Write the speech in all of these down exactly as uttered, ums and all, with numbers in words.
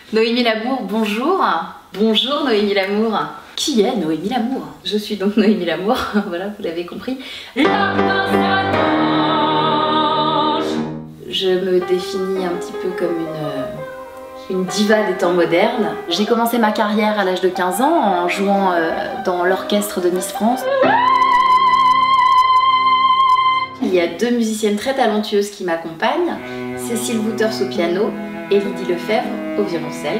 Noémie Lamour, bonjour. Bonjour Noémie Lamour. Qui est Noémie Lamour? Je suis donc Noémie Lamour, voilà, vous l'avez compris. Je me définis un petit peu comme une, une diva des temps modernes. J'ai commencé ma carrière à l'âge de quinze ans en jouant euh, dans l'orchestre de Miss France. Il y a deux musiciennes très talentueuses qui m'accompagnent, Cécile Wouters au piano et Lydie Lefebvre au violoncelle.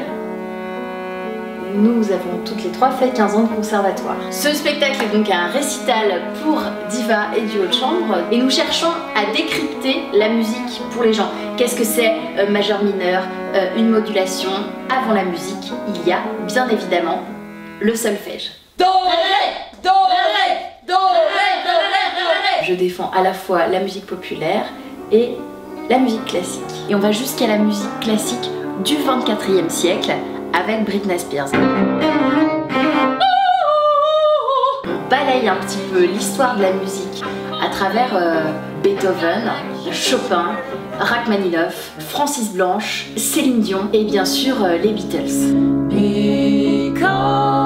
Nous avons toutes les trois fait quinze ans de conservatoire. Ce spectacle est donc un récital pour diva et duo de chambre et nous cherchons à décrypter la musique pour les gens. Qu'est-ce que c'est euh, majeur mineur, euh, une modulation? Avant la musique, il y a bien évidemment le solfège. Do, ré, do, ré, do, ré, do, ré, do, ré. Je défends à la fois la musique populaire et la musique classique. Et on va jusqu'à la musique classique du vingt-quatrième siècle avec Britney Spears. On balaye un petit peu l'histoire de la musique à travers euh, Beethoven, Chopin, Rachmaninoff, Francis Blanche, Céline Dion et bien sûr euh, les Beatles. Because